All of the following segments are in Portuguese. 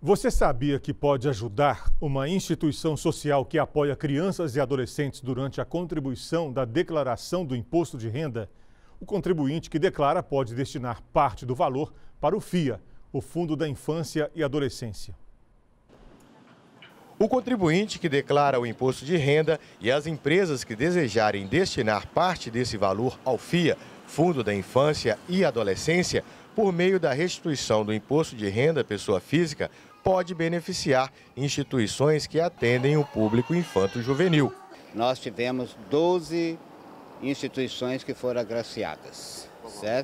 Você sabia que pode ajudar uma instituição social que apoia crianças e adolescentes durante a contribuição da declaração do imposto de renda? O contribuinte que declara pode destinar parte do valor para o FIA, o Fundo da Infância e Adolescência. O contribuinte que declara o imposto de renda e as empresas que desejarem destinar parte desse valor ao FIA, Fundo da Infância e Adolescência, por meio da restituição do imposto de renda pessoa física, pode beneficiar instituições que atendem o público infanto-juvenil. Nós tivemos 12 instituições que foram agraciadas, certo?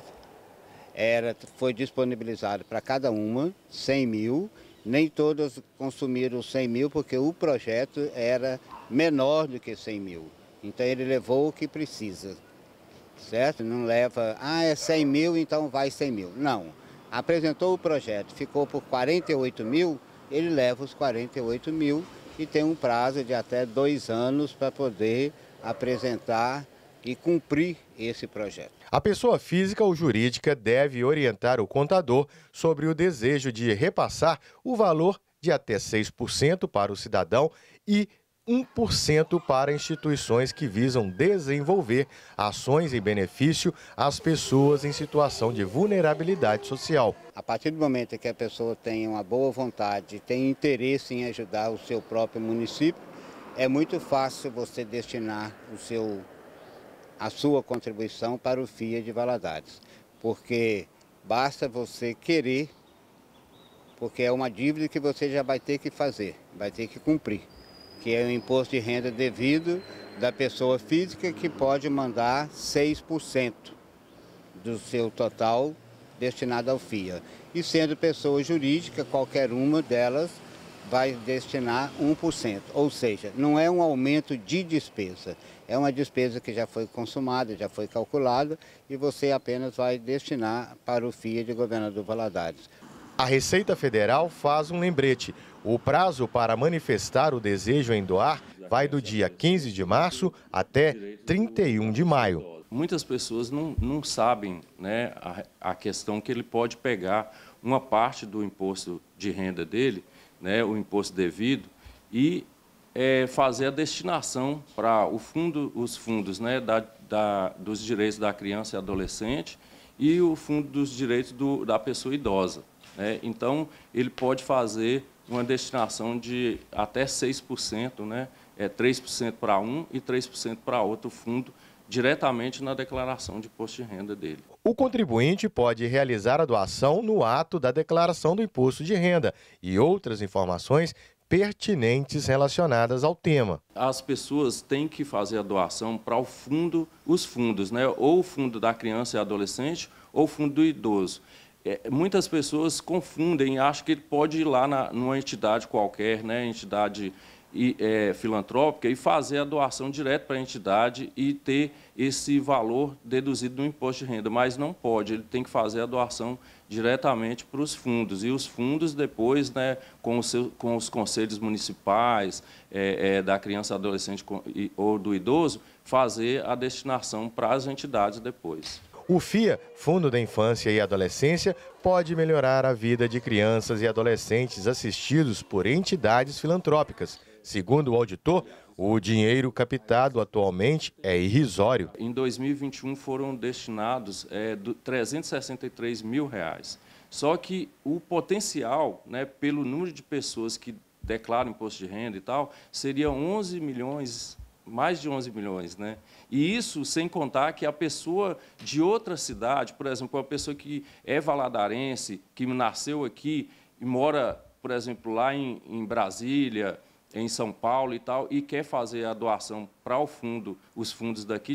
Foi disponibilizado para cada uma 100 mil, nem todas consumiram 100 mil porque o projeto era menor do que 100 mil. Então ele levou o que precisa, certo? Não leva, é 100 mil, então vai 100 mil. Não. Apresentou o projeto, ficou por 48 mil, ele leva os 48 mil e tem um prazo de até 2 anos para poder apresentar e cumprir esse projeto. A pessoa física ou jurídica deve orientar o contador sobre o desejo de repassar o valor de até 6% para o cidadão e 1% para instituições que visam desenvolver ações em benefício às pessoas em situação de vulnerabilidade social. A partir do momento que a pessoa tem uma boa vontade, tem interesse em ajudar o seu próprio município, é muito fácil você destinar a sua contribuição para o FIA de Valadares, porque basta você querer, porque é uma dívida que você já vai ter que fazer, vai ter que cumprir, que é o imposto de renda devido da pessoa física, que pode mandar 6% do seu total destinado ao FIA. E sendo pessoa jurídica, qualquer uma delas vai destinar 1%. Ou seja, não é um aumento de despesa, é uma despesa que já foi consumada, já foi calculada e você apenas vai destinar para o FIA de Governador Valadares. A Receita Federal faz um lembrete. O prazo para manifestar o desejo em doar vai do dia 15 de março até 31 de maio. Muitas pessoas não sabem, né, a questão que ele pode pegar uma parte do imposto de renda dele, né, o imposto devido, e fazer a destinação para os fundos, né, dos direitos da criança e adolescente e o fundo dos direitos da pessoa idosa. Então, ele pode fazer uma destinação de até 6%, né? 3% para um e 3% para outro fundo, diretamente na declaração de imposto de renda dele. O contribuinte pode realizar a doação no ato da declaração do imposto de renda e outras informações pertinentes relacionadas ao tema. As pessoas têm que fazer a doação para os fundos, né? Ou o fundo da criança e adolescente ou o fundo do idoso. Muitas pessoas confundem e acham que ele pode ir lá numa entidade qualquer, né, entidade filantrópica, e fazer a doação direto para a entidade e ter esse valor deduzido do imposto de renda, mas não pode, ele tem que fazer a doação diretamente para os fundos, e os fundos depois, né, com os conselhos municipais da criança, adolescente ou do idoso, fazer a destinação para as entidades depois. O FIA, Fundo da Infância e Adolescência, pode melhorar a vida de crianças e adolescentes assistidos por entidades filantrópicas. Segundo o auditor, o dinheiro captado atualmente é irrisório. Em 2021 foram destinados 363 mil reais. Só que o potencial, né, pelo número de pessoas que declaram imposto de renda e tal, seria 11 milhões, mais de 11 milhões, né? E isso sem contar que a pessoa de outra cidade, por exemplo, uma pessoa que é valadarense, que nasceu aqui e mora, por exemplo, lá em Brasília, em São Paulo e tal, e quer fazer a doação para os fundos daqui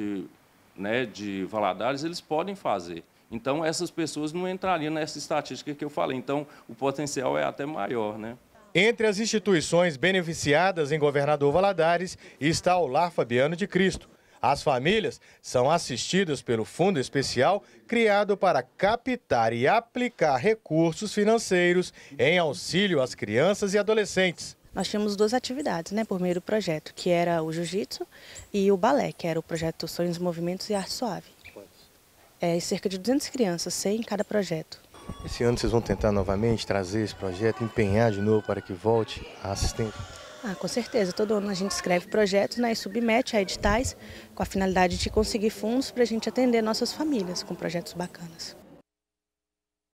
de Valadares, eles podem fazer. Então, essas pessoas não entrariam nessa estatística que eu falei. Então, o potencial é até maior, né? Entre as instituições beneficiadas em Governador Valadares está o Lar Fabiano de Cristo. As famílias são assistidas pelo Fundo Especial criado para captar e aplicar recursos financeiros em auxílio às crianças e adolescentes. Nós tínhamos 2 atividades, né, por meio do projeto, que era o jiu-jitsu e o balé, que era o projeto Sonhos, Movimentos e Arte Suave. Cerca de 200 crianças, 100 em cada projeto. Esse ano vocês vão tentar novamente trazer esse projeto, empenhar de novo para que volte a assistência? Com certeza. Todo ano a gente escreve projetos, né, e submete a editais com a finalidade de conseguir fundos para a gente atender nossas famílias com projetos bacanas.